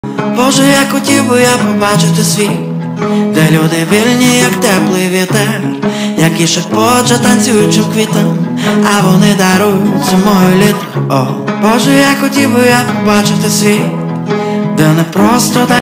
Боже, я хотів би я побачити світ, де люди вільні, як теплий вітер, які шепочуть танцюючим квітам, а вони дарують зимою літо. О, Боже, я хотів би я побачити світ, де не просто